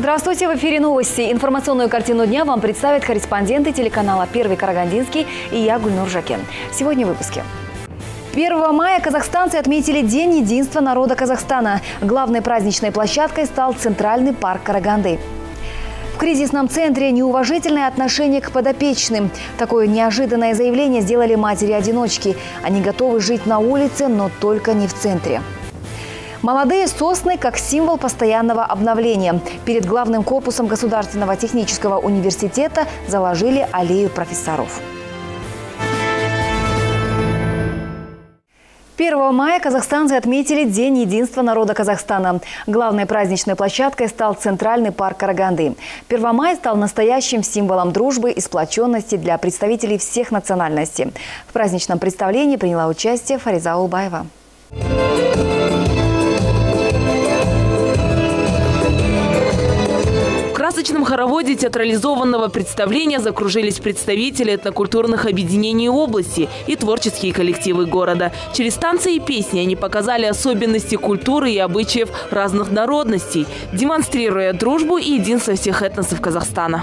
Здравствуйте, в эфире новости. Информационную картину дня вам представят корреспонденты телеканала «Первый Карагандинский» и я, Гульнур Жакен. Сегодня в выпуске. 1 мая казахстанцы отметили День единства народа Казахстана. Главной праздничной площадкой стал Центральный парк Караганды. В кризисном центре неуважительное отношение к подопечным. Такое неожиданное заявление сделали матери-одиночки. Они готовы жить на улице, но только не в центре. Молодые сосны как символ постоянного обновления. Перед главным корпусом Государственного технического университета заложили аллею профессоров. 1 мая казахстанцы отметили День единства народа Казахстана. Главной праздничной площадкой стал Центральный парк Караганды. 1 мая стал настоящим символом дружбы и сплоченности для представителей всех национальностей. В праздничном представлении приняла участие Фариза Улбаева. В красочном хороводе театрализованного представления закружились представители этнокультурных объединений области и творческие коллективы города. Через танцы и песни они показали особенности культуры и обычаев разных народностей, демонстрируя дружбу и единство всех этносов Казахстана.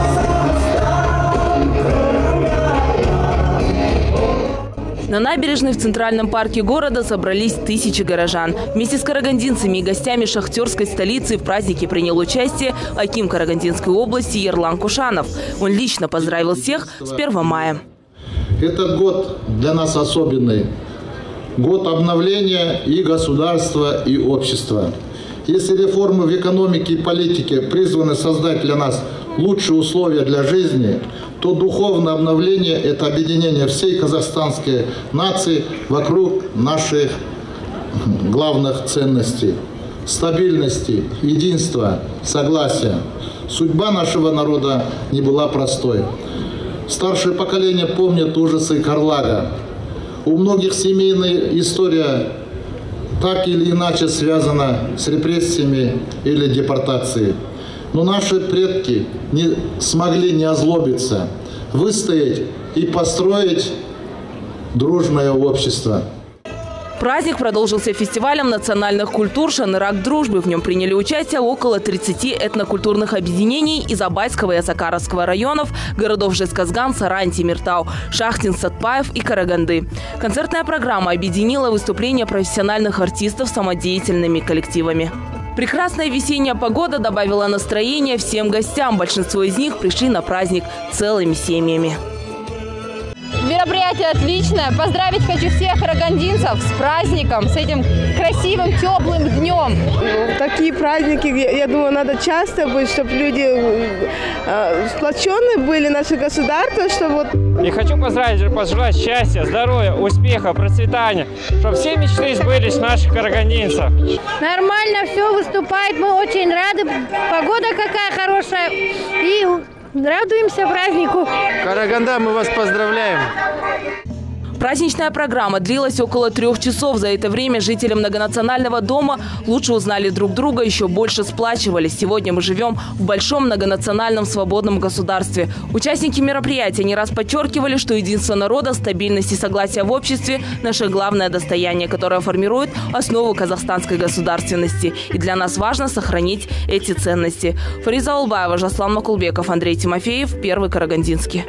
На набережной в Центральном парке города собрались тысячи горожан. Вместе с карагандинцами и гостями шахтерской столицы в празднике принял участие аким Карагандинской области Ерлан Кушанов. Он лично поздравил всех с 1 мая. Этот год для нас особенный. Год обновления и государства, и общества. Если реформы в экономике и политике призваны создать для нас лучшие условия для жизни, то духовное обновление – это объединение всей казахстанской нации вокруг наших главных ценностей – стабильности, единства, согласия. Судьба нашего народа не была простой. Старшее поколение помнит ужасы Карлага. У многих семейная история так или иначе связана с репрессиями или депортацией. Но наши предки не смогли не озлобиться, выстоять и построить дружное общество. Праздник продолжился фестивалем национальных культур «Шанырак дружбы». В нем приняли участие около 30 этнокультурных объединений из Абайского и Осакаровского районов, городов Жезказган, Сарань, Темиртау, Шахтин, Сатпаев и Караганды. Концертная программа объединила выступления профессиональных артистов с самодеятельными коллективами. Прекрасная весенняя погода добавила настроения всем гостям. Большинство из них пришли на праздник целыми семьями. Мероприятие отличное. Поздравить хочу всех карагандинцев с праздником, с этим красивым, теплым днем. Такие праздники, я думаю, надо часто быть, чтобы люди сплоченные были, наше государство, чтобы И хочу пожелать счастья, здоровья, успеха, процветания, чтобы все мечты сбылись наших карагандинцев. Нормально все выступает, мы очень рады. Погода какая хорошая. И радуемся празднику. Караганда, мы вас поздравляем. Праздничная программа длилась около 3 часов. За это время жители многонационального дома лучше узнали друг друга, еще больше сплачивались. Сегодня мы живем в большом многонациональном свободном государстве. Участники мероприятия не раз подчеркивали, что единство народа, стабильность и согласие в обществе – наше главное достояние, которое формирует основу казахстанской государственности. И для нас важно сохранить эти ценности. Фариза Улбаева, Жаслан Макулбеков, Андрей Тимофеев, Первый Карагандинский.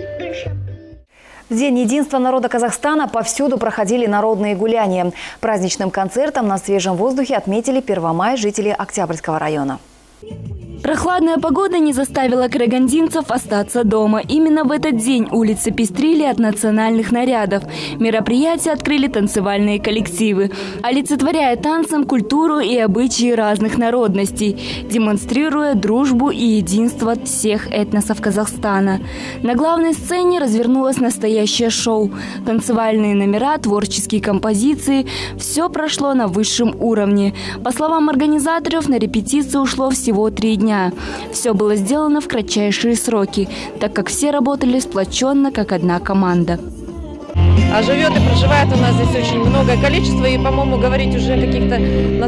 В День единства народа Казахстана повсюду проходили народные гуляния. Праздничным концертом на свежем воздухе отметили 1 мая жители Октябрьского района. Прохладная погода не заставила карагандинцев остаться дома. Именно в этот день улицы пестрили от национальных нарядов. Мероприятия открыли танцевальные коллективы, олицетворяя танцем культуру и обычаи разных народностей, демонстрируя дружбу и единство всех этносов Казахстана. На главной сцене развернулось настоящее шоу. Танцевальные номера, творческие композиции – все прошло на высшем уровне. По словам организаторов, на репетицию ушло всего 3 дня. Все было сделано в кратчайшие сроки, так как все работали сплоченно, как одна команда. А живет и проживает у нас здесь очень многое количество. И, по-моему, говорить уже о каких-то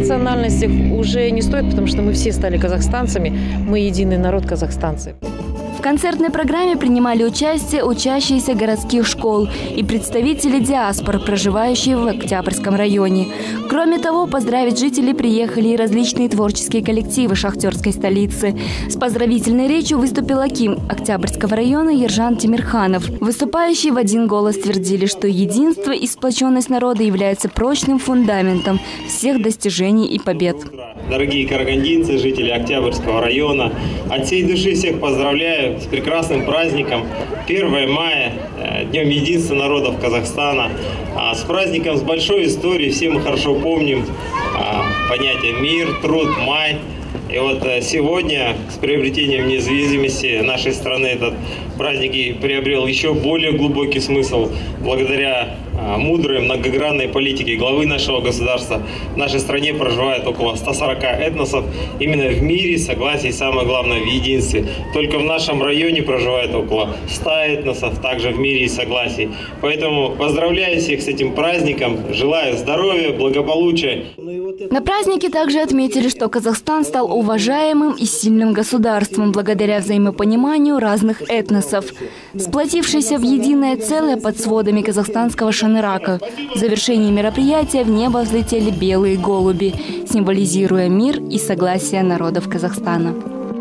национальностях уже не стоит, потому что мы все стали казахстанцами. Мы единый народ, казахстанцы. В концертной программе принимали участие учащиеся городских школ и представители диаспор, проживающие в Октябрьском районе. Кроме того, поздравить жителей приехали и различные творческие коллективы шахтерской столицы. С поздравительной речью выступил аким Октябрьского района Ержан Тимирханов. Выступающие в один голос твердили, что единство и сплоченность народа является прочным фундаментом всех достижений и побед. Дорогие карагандинцы, жители Октябрьского района, от всей души всех поздравляю с прекрасным праздником 1 мая, Днем единства народов Казахстана. С праздником с большой историей, все мы хорошо помним понятие мир, труд, май. И вот сегодня с приобретением независимости нашей страны этот праздник и приобрел еще более глубокий смысл благодаря мудрой многогранной политике главы нашего государства. В нашей стране проживает около 140 этносов именно в мире, согласии и, самое главное, в единстве. Только в нашем районе проживает около 100 этносов, также в мире и согласии. Поэтому поздравляю всех с этим праздником, желаю здоровья, благополучия. На празднике также отметили, что Казахстан стал уважаемым и сильным государством благодаря взаимопониманию разных этносов, сплотившиеся в единое целое под сводами казахстанского шанырака. В завершении мероприятия в небо взлетели белые голуби, символизируя мир и согласие народов Казахстана.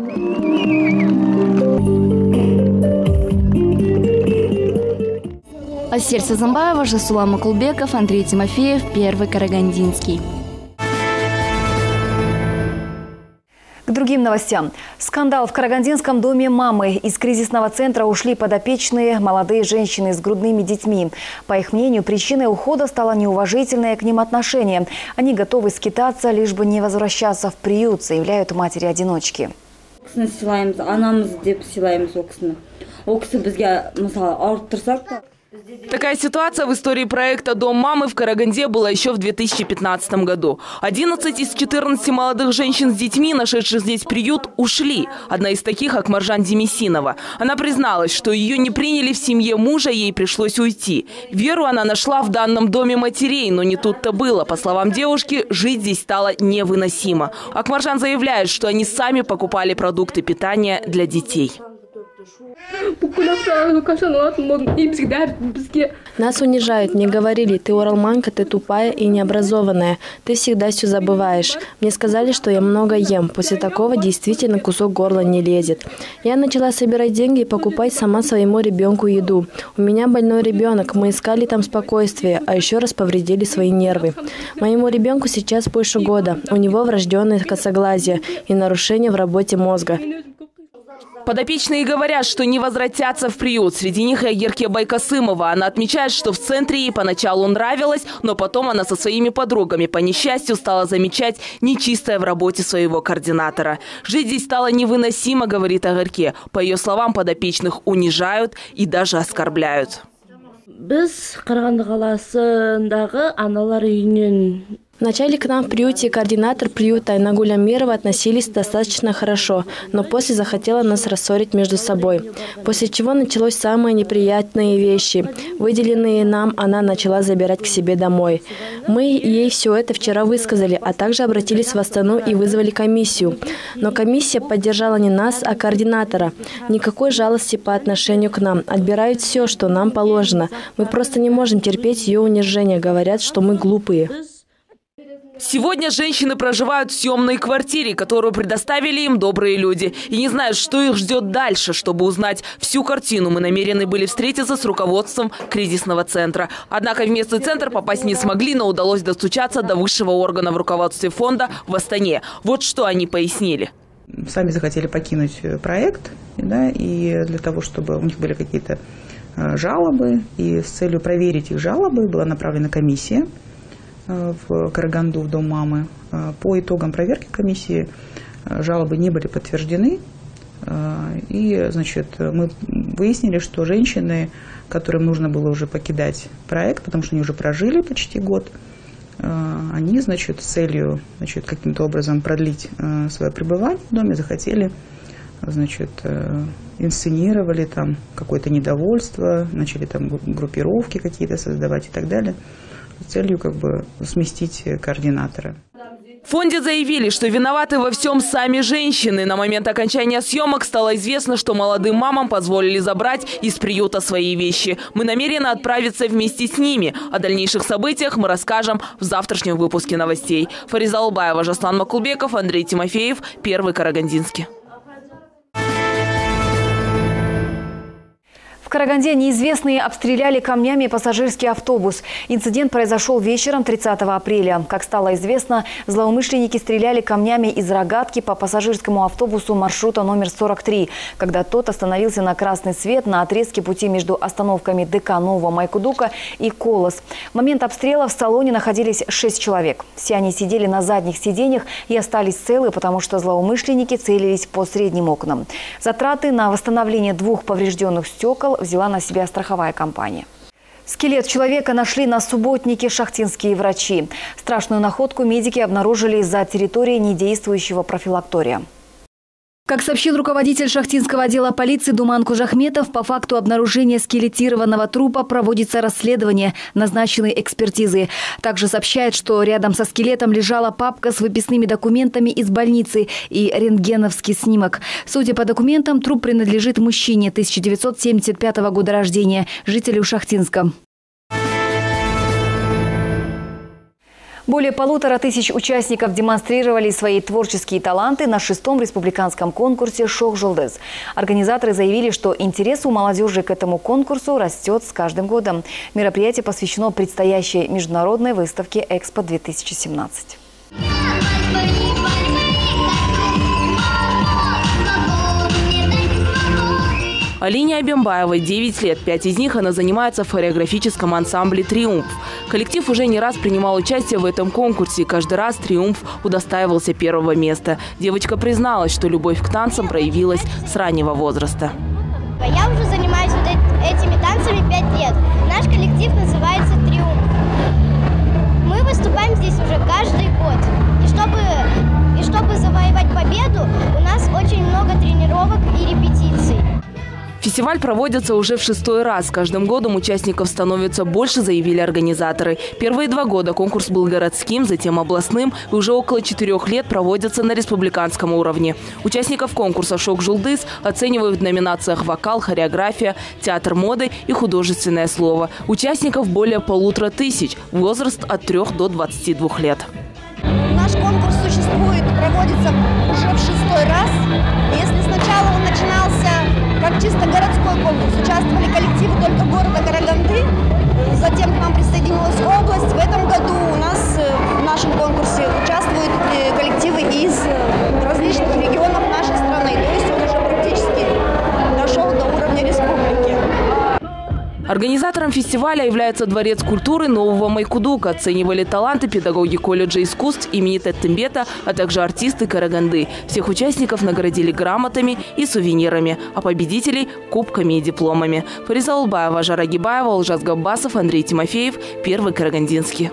Асель Сазамбаева, Жасулан Макулбеков, Андрей Тимофеев, Первый Карагандинский. К другим новостям. Скандал в Карагандинском доме мамы. Из кризисного центра ушли подопечные молодые женщины с грудными детьми. По их мнению, причиной ухода стало неуважительное к ним отношение. Они готовы скитаться, лишь бы не возвращаться в приют, заявляют матери-одиночки. Такая ситуация в истории проекта «Дом мамы» в Караганде была еще в 2015 году. 11 из 14 молодых женщин с детьми, нашедших здесь приют, ушли. Одна из таких – Акмаржан Демесинова. Она призналась, что ее не приняли в семье мужа, ей пришлось уйти. Веру она нашла в данном доме матерей, но не тут-то было. По словам девушки, жить здесь стало невыносимо. Акмаржан заявляет, что они сами покупали продукты питания для детей. Нас унижают, мне говорили: ты уралманка, ты тупая и необразованная, ты всегда все забываешь. Мне сказали, что я много ем, после такого действительно кусок горла не лезет. Я начала собирать деньги и покупать сама своему ребенку еду. У меня больной ребенок, мы искали там спокойствие, а еще раз повредили свои нервы. Моему ребенку сейчас больше года, у него врожденное косоглазие и нарушение в работе мозга. Подопечные говорят, что не возвратятся в приют. Среди них и Агерке Байкасымова. Она отмечает, что в центре ей поначалу нравилось, но потом она со своими подругами по несчастью стала замечать нечистое в работе своего координатора. Жить здесь стало невыносимо, говорит Агерке. По ее словам, подопечных унижают и даже оскорбляют. Вначале к нам в приюте и координатор приюта Айнагуль Амирова относились достаточно хорошо, но после захотела нас рассорить между собой. После чего началось самые неприятные вещи. Выделенные нам она начала забирать к себе домой. Мы ей все это вчера высказали, а также обратились в Астану и вызвали комиссию. Но комиссия поддержала не нас, а координатора. Никакой жалости по отношению к нам. Отбирают все, что нам положено. Мы просто не можем терпеть ее унижение. Говорят, что мы глупые. Сегодня женщины проживают в съемной квартире, которую предоставили им добрые люди. И не знают, что их ждет дальше. Чтобы узнать всю картину, мы намерены были встретиться с руководством кризисного центра. Однако в местный центр попасть не смогли, но удалось достучаться до высшего органа в руководстве фонда в Астане. Вот что они пояснили. Сами захотели покинуть проект, да, и для того, чтобы у них были какие-то жалобы, и с целью проверить их жалобы была направлена комиссия в Караганду, в дом мамы. По итогам проверки комиссии жалобы не были подтверждены. И, значит, мы выяснили, что женщины, которым нужно было уже покидать проект, потому что они уже прожили почти год, они, значит, с целью, значит, каким-то образом продлить свое пребывание в доме, захотели, значит, инсценировали там какое-то недовольство, начали там группировки какие-то создавать и так далее, с целью как бы сместить координатора. В фонде заявили, что виноваты во всем сами женщины. На момент окончания съемок стало известно, что молодым мамам позволили забрать из приюта свои вещи. Мы намерены отправиться вместе с ними. О дальнейших событиях мы расскажем в завтрашнем выпуске новостей. Фариза Албаева, Жаслан Макулбеков, Андрей Тимофеев, Первый Карагандинский. В Караганде неизвестные обстреляли камнями пассажирский автобус. Инцидент произошел вечером 30 апреля. Как стало известно, злоумышленники стреляли камнями из рогатки по пассажирскому автобусу маршрута номер 43, когда тот остановился на красный свет на отрезке пути между остановками ДК Нового Майкудука и Колос. В момент обстрела в салоне находились 6 человек. Все они сидели на задних сиденьях и остались целы, потому что злоумышленники целились по средним окнам. Затраты на восстановление 2 поврежденных стекол взяла на себя страховая компания. Скелет человека нашли на субботнике шахтинские врачи. Страшную находку медики обнаружили за территорией недействующего профилактория. Как сообщил руководитель шахтинского отдела полиции Думан Кужахметов, по факту обнаружения скелетированного трупа проводится расследование назначенной экспертизы. Также сообщает, что рядом со скелетом лежала папка с выписными документами из больницы и рентгеновский снимок. Судя по документам, труп принадлежит мужчине 1975 года рождения, жителю Шахтинска. Более 1500 участников демонстрировали свои творческие таланты на 6-м республиканском конкурсе «Шок Жулдыз». Организаторы заявили, что интерес у молодежи к этому конкурсу растет с каждым годом. Мероприятие посвящено предстоящей международной выставке «Экспо-2017». Алине Абембаевой 9 лет. 5 из них она занимается в хореографическом ансамбле «Триумф». Коллектив уже не раз принимал участие в этом конкурсе. Каждый раз «Триумф» удостаивался первого места. Девочка призналась, что любовь к танцам проявилась с раннего возраста. Я уже занимаюсь этими танцами 5 лет. Наш коллектив называется «Триумф». Мы выступаем здесь уже каждый год. И чтобы завоевать победу, у нас очень много тренировок и репетиций. Фестиваль проводится уже в 6-й раз. С каждым годом участников становится больше, заявили организаторы. Первые 2 года конкурс был городским, затем областным и уже около 4 лет проводится на республиканском уровне. Участников конкурса «Шок Жулдыз» оценивают в номинациях «Вокал», «Хореография», «Театр моды» и «Художественное слово». Участников более 1500, возраст от 3 до 22 лет. Наш конкурс существует, проводится уже в 6-й раз. Если сначала он начинался как чисто городской конкурс, участвовали коллективы только города Караганды, затем к нам присоединилась область. В этом году у нас в нашем конкурсе участвуют коллективы из различных регионов нашей страны. То есть он уже практически дошел до уровня республики. Организатором фестиваля является Дворец культуры Нового Майкудука. Оценивали таланты педагоги колледжа искусств имени Теттембета, а также артисты Караганды. Всех участников наградили грамотами и сувенирами, а победителей – кубками и дипломами. Фариза Албаева, Жара Гибаева, Олжас Габбасов, Андрей Тимофеев, Первый Карагандинский.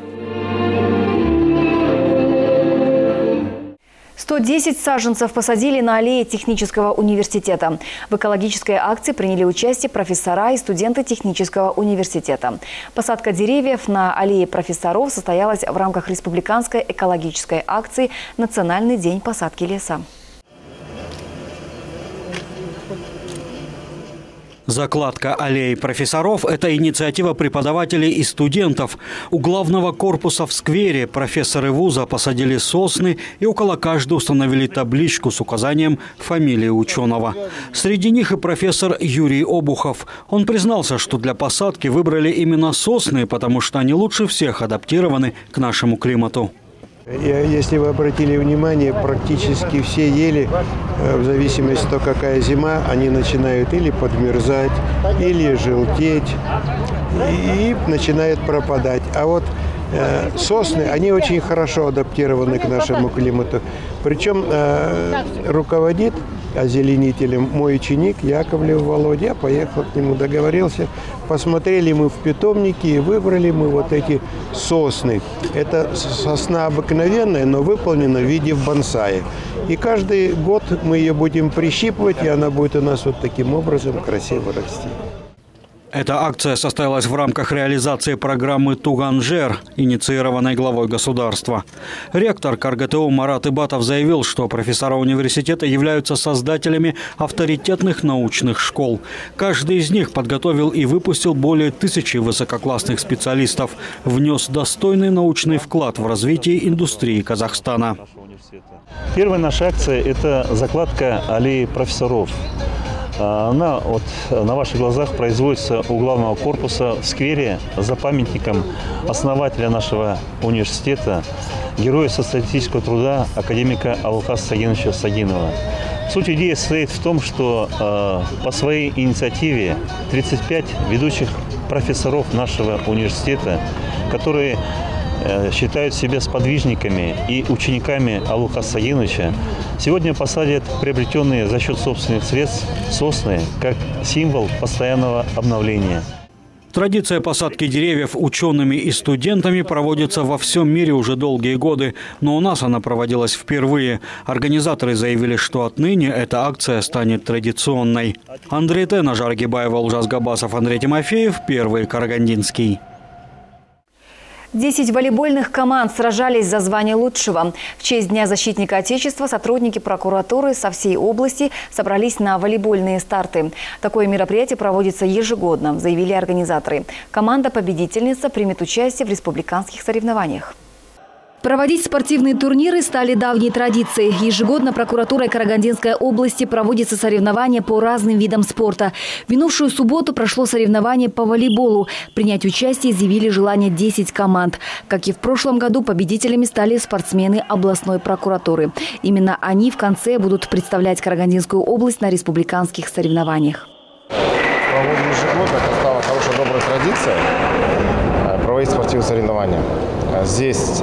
110 саженцев посадили на аллее технического университета. В экологической акции приняли участие профессора и студенты технического университета. Посадка деревьев на аллее профессоров состоялась в рамках республиканской экологической акции «Национальный день посадки леса». Закладка аллеи профессоров – это инициатива преподавателей и студентов. У главного корпуса в сквере профессоры вуза посадили сосны и около каждой установили табличку с указанием фамилии ученого. Среди них и профессор Юрий Обухов. Он признался, что для посадки выбрали именно сосны, потому что они лучше всех адаптированы к нашему климату. Если вы обратили внимание, практически все ели, в зависимости от того, какая зима, они начинают или подмерзать, или желтеть, и начинают пропадать. А вот сосны, они очень хорошо адаптированы к нашему климату. Причем руководит озеленителем мой ученик Яковлев Володя. Я поехал к нему, договорился. Посмотрели мы в питомнике и выбрали мы вот эти сосны. Это сосна обыкновенная, но выполнена в виде бонсая. И каждый год мы ее будем прищипывать, и она будет у нас вот таким образом красиво расти. Эта акция состоялась в рамках реализации программы «Туганжер», инициированной главой государства. Ректор КарГТУ Марат Ибатов заявил, что профессора университета являются создателями авторитетных научных школ. Каждый из них подготовил и выпустил более 1000 высококлассных специалистов, внес достойный научный вклад в развитие индустрии Казахстана. Первая наша акция – это закладка аллеи профессоров. Она на ваших глазах производится у главного корпуса в сквере за памятником основателя нашего университета, героя социалистического труда, академика Абулкаса Сагиновича Сагинова. Суть идеи состоит в том, что по своей инициативе 35 ведущих профессоров нашего университета, которые считают себя сподвижниками и учениками Абулкаса Сагиновича, сегодня посадят приобретенные за счет собственных средств сосны как символ постоянного обновления. Традиция посадки деревьев учеными и студентами проводится во всем мире уже долгие годы, но у нас она проводилась впервые. Организаторы заявили, что отныне эта акция станет традиционной. Андрей Т. Нажар Гибаева, Ужас Габасов, Андрей Тимофеев, Первый Карагандинский. 10 волейбольных команд сражались за звание лучшего. В честь Дня защитника Отечества сотрудники прокуратуры со всей области собрались на волейбольные старты. Такое мероприятие проводится ежегодно, заявили организаторы. Команда-победительница примет участие в республиканских соревнованиях. Проводить спортивные турниры стали давней традицией. Ежегодно прокуратурой Карагандинской области проводятся соревнования по разным видам спорта. В минувшую субботу прошло соревнование по волейболу. Принять участие изъявили желание 10 команд. Как и в прошлом году, победителями стали спортсмены областной прокуратуры. Именно они в конце будут представлять Карагандинскую область на республиканских соревнованиях. Проводим ежегодно, это стала хорошая, добрая традиция проводить спортивные соревнования. Здесь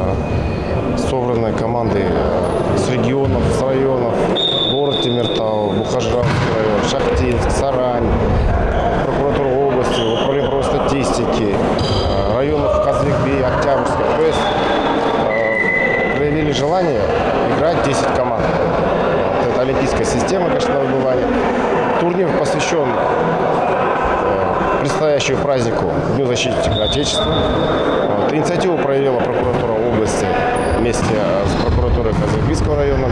собраны команды с регионов, с районов, город Темиртау, Бухаржанский район, Шахтинск, Сарань, прокуратура области, управление правовой статистики, районов Казбек-Бей, Октябрьская. То есть проявили желание играть 10 команд. Это олимпийская система, конечно, на выбывание. Турнир посвящен предстоящему празднику Дню защитника Отечества. Инициативу проявила прокуратура области вместе с прокуратурой Казбекского района.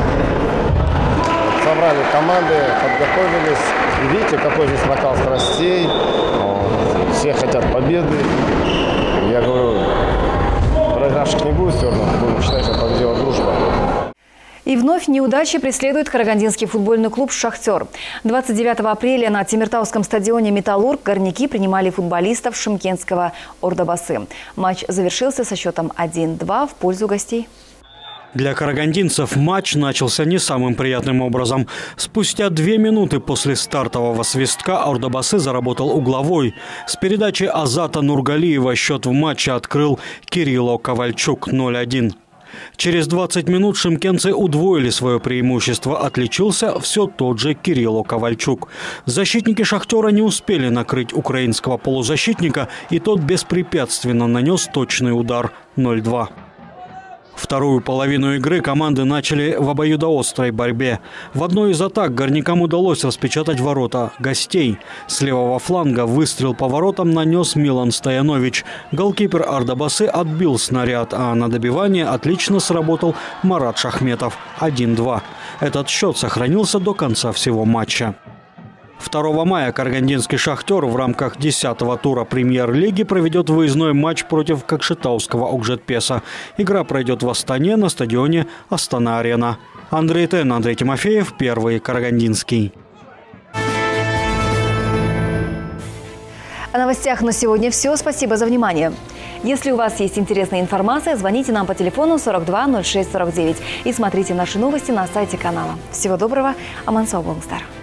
Собрали команды, подготовились. И видите, какой здесь накал страстей. Все хотят победы. Я говорю, проигравших не будет, все равно будем считать, что победила дружба. И вновь неудачи преследует карагандинский футбольный клуб «Шахтер». 29 апреля на Темиртауском стадионе «Металлург» горняки принимали футболистов шымкентского «Ордабасы». Матч завершился со счетом 1-2 в пользу гостей. Для карагандинцев матч начался не самым приятным образом. Спустя 2 минуты после стартового свистка «Ордабасы» заработал угловой. С передачи Азата Нургалиева счет в матче открыл Кирилло Ковальчук 0-1. Через 20 минут шымкентцы удвоили свое преимущество. Отличился все тот же Кирилло Ковальчук. Защитники «Шахтера» не успели накрыть украинского полузащитника, и тот беспрепятственно нанес точный удар 0-2. Вторую половину игры команды начали в обоюдоострой борьбе. В одной из атак горнякам удалось распечатать ворота гостей. С левого фланга выстрел по воротам нанес Милан Стоянович. Голкипер Ордабасы отбил снаряд, а на добивание отлично сработал Марат Шахметов 1-2. Этот счет сохранился до конца всего матча. 2 мая карагандинский «Шахтер» в рамках 10-го тура премьер-лиги проведет выездной матч против Кокшетауского Окжетпеса. Игра пройдет в Астане на стадионе Астана-Арена. Андрей Тен, Андрей Тимофеев, Первый Карагандинский. О новостях на сегодня все. Спасибо за внимание. Если у вас есть интересная информация, звоните нам по телефону 42 06 49 и смотрите наши новости на сайте канала. Всего доброго. Аман сау болыңыздар.